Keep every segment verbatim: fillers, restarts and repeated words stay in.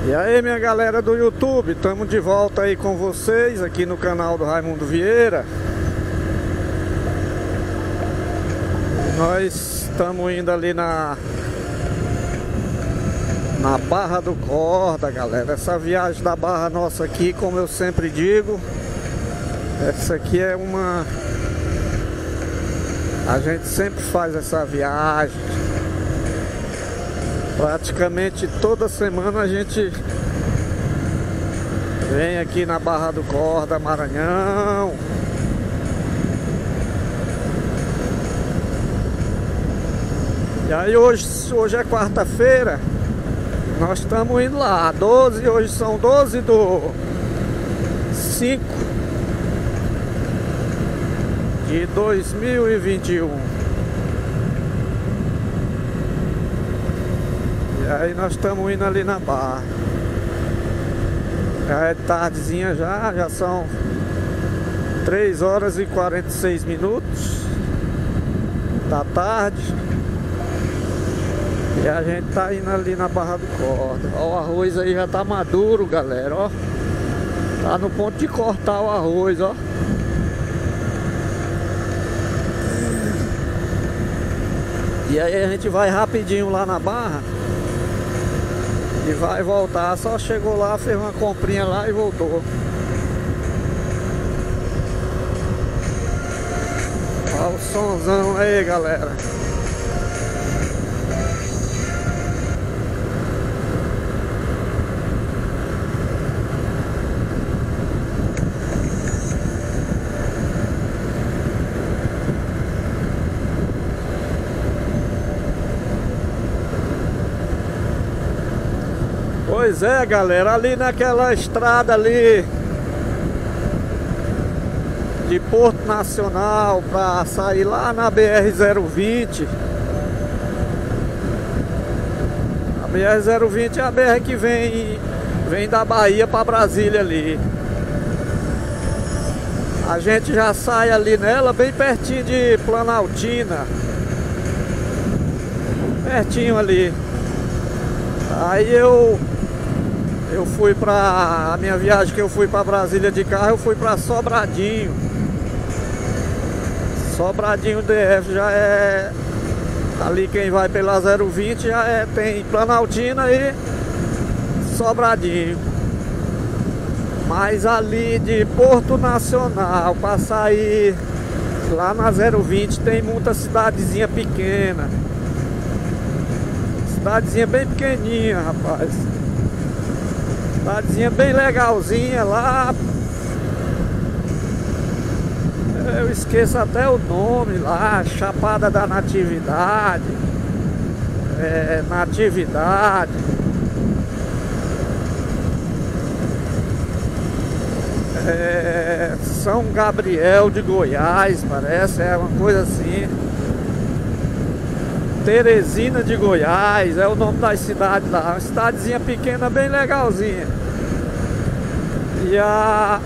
E aí, minha galera do YouTube, estamos de volta aí com vocês aqui no canal do Raimundo Vieira. Nós estamos indo ali na na Barra do Corda, galera. Essa viagem da Barra nossa aqui, como eu sempre digo, essa aqui é uma... A gente sempre faz essa viagem. Praticamente toda semana a gente vem aqui na Barra do Corda, Maranhão. E aí hoje, hoje é quarta-feira, nós estamos indo lá, doze, hoje são doze do cinco de dois mil e vinte e um. E aí nós estamos indo ali na Barra. Já é tardezinha já, já são três horas e quarenta e seis minutos da tarde. E a gente tá indo ali na Barra do Corda. Ó, o arroz aí já tá maduro, galera, ó. Tá no ponto de cortar o arroz, ó. E aí a gente vai rapidinho lá na Barra e vai voltar. Só chegou lá, fez uma comprinha lá e voltou. Olha o sonzão aí, galera. Pois é, galera, ali naquela estrada ali de Porto Nacional para sair lá na B R zero vinte. A B R zero vinte é a B R que vem vem da Bahia para Brasília ali. A gente já sai ali nela bem pertinho de Planaltina, pertinho ali. Aí eu Eu fui pra... A minha viagem que eu fui pra Brasília de carro, eu fui pra Sobradinho. Sobradinho D F já é... Ali quem vai pela zero vinte já é... Tem Planaltina e Sobradinho. Mas ali de Porto Nacional pra sair lá na zero vinte tem muita cidadezinha pequena. Cidadezinha bem pequenininha, rapaz. Cidadezinha bem legalzinha lá. Eu esqueço até o nome lá. Chapada da Natividade. É, Natividade. É, São Gabriel de Goiás, parece. É uma coisa assim. Teresina de Goiás, é o nome da cidade lá. Uma cidadezinha pequena, bem legalzinha. E a...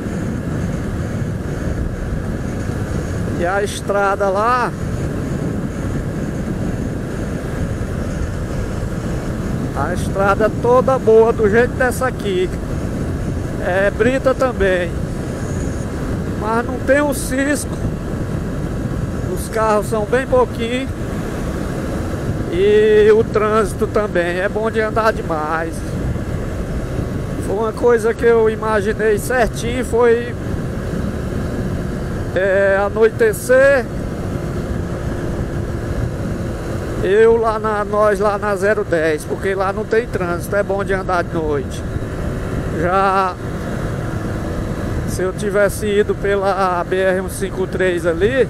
E a estrada lá... A estrada toda boa, do jeito dessa aqui. É brita também. Mas não tem um cisco. Os carros são bem pouquinho. E o trânsito também é bom de andar demais. Foi uma coisa que eu imaginei certinho, foi é, anoitecer. Eu lá na, nós lá na zero dez, porque lá não tem trânsito, é bom de andar de noite. Já se eu tivesse ido pela B R cento e cinquenta e três ali,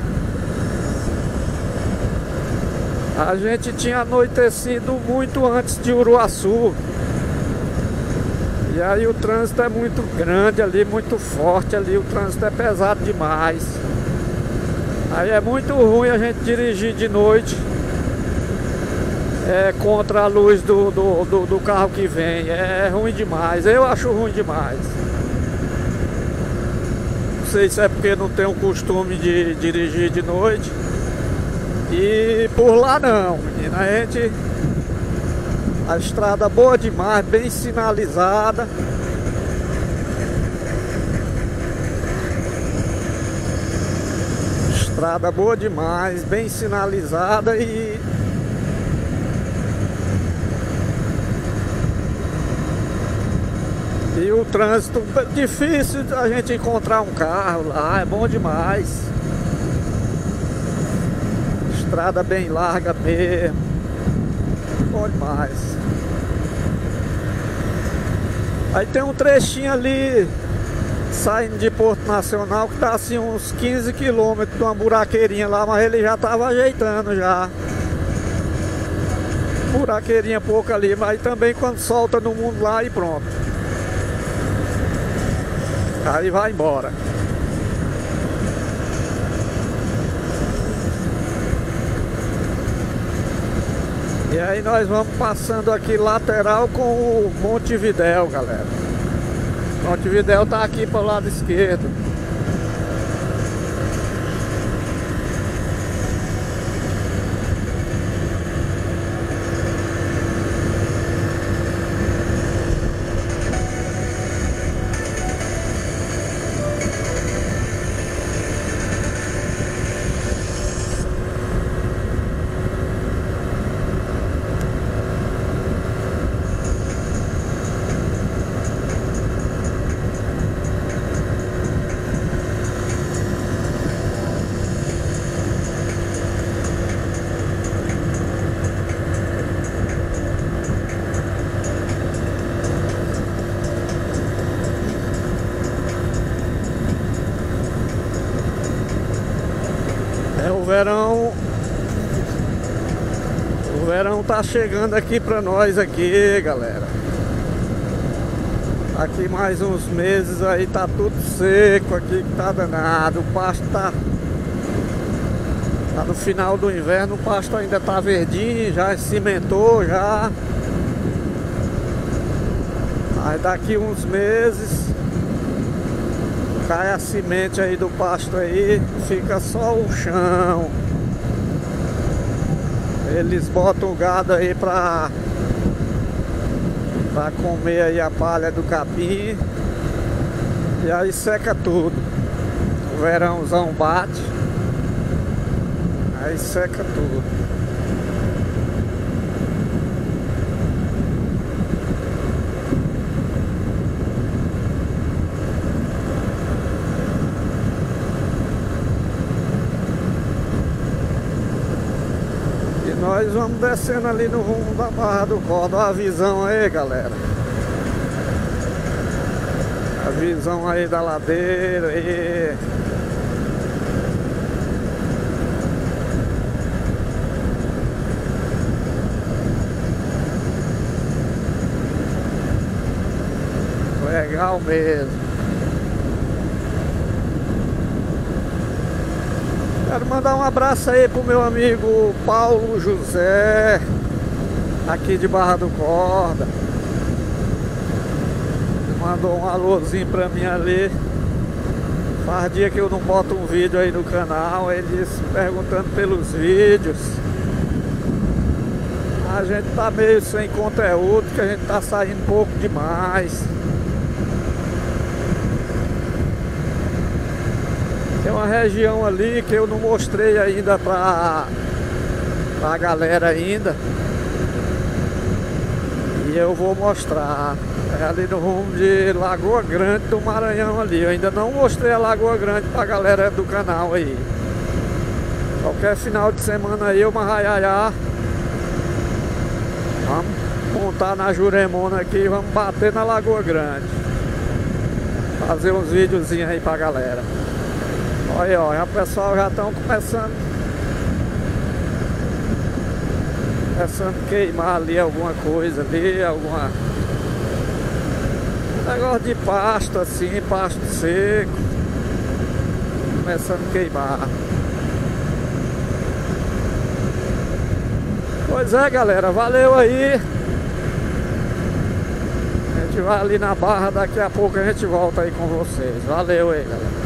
a gente tinha anoitecido muito antes de Uruaçu. E aí o trânsito é muito grande ali, muito forte ali, o trânsito é pesado demais. Aí é muito ruim a gente dirigir de noite é, contra a luz do, do, do, do carro que vem. É ruim demais, eu acho ruim demais. Não sei se é porque não tenho o costume de dirigir de noite. E por lá não, menina, a gente A estrada boa demais, bem sinalizada. Estrada boa demais, bem sinalizada e E o trânsito difícil a gente encontrar um carro lá, é bom demais. Estrada bem larga mesmo. Bom demais. Aí tem um trechinho ali saindo de Porto Nacional que tá assim uns quinze quilômetros de uma buraqueirinha lá, mas ele já tava ajeitando já. Buraqueirinha pouco ali, mas também quando solta no mundo lá e pronto. Aí vai embora. E aí nós vamos passando aqui lateral com o Montevidéu, galera. Montevidéu tá aqui para o lado esquerdo. É o verão. O verão tá chegando aqui pra nós aqui, galera. Aqui mais uns meses aí tá tudo seco aqui, que tá danado. O pasto tá Tá no final do inverno, o pasto ainda tá verdinho, já cimentou já. Aí daqui uns meses cai a semente aí do pasto aí, fica só o chão. Eles botam o gado aí pra, pra comer aí a palha do capim. E aí seca tudo. O verãozão bate, aí seca tudo. Nós vamos descendo ali no rumo da Barra do Corda. Olha a visão aí, galera. A visão aí da ladeira aí. Legal mesmo. Quero mandar um abraço aí pro meu amigo Paulo José, aqui de Barra do Corda. Mandou um alôzinho pra mim ali. Faz dia que eu não boto um vídeo aí no canal, eles perguntando pelos vídeos. A gente tá meio sem conteúdo, que a gente tá saindo pouco demais. Tem uma região ali que eu não mostrei ainda pra, pra galera ainda. E eu vou mostrar. É ali no rumo de Lagoa Grande do Maranhão ali. Eu ainda não mostrei a Lagoa Grande pra galera do canal aí. Qualquer final de semana aí, uma raiaiá. Vamos montar na Juremona aqui e vamos bater na Lagoa Grande. Fazer uns videozinhos aí pra galera. Olha, ó, o pessoal já estão começando Começando a queimar ali alguma coisa ali, alguma negócio de pasto assim, pasto seco. Começando a queimar. Pois é, galera, valeu aí. A gente vai ali na Barra, daqui a pouco a gente volta aí com vocês. Valeu aí, galera.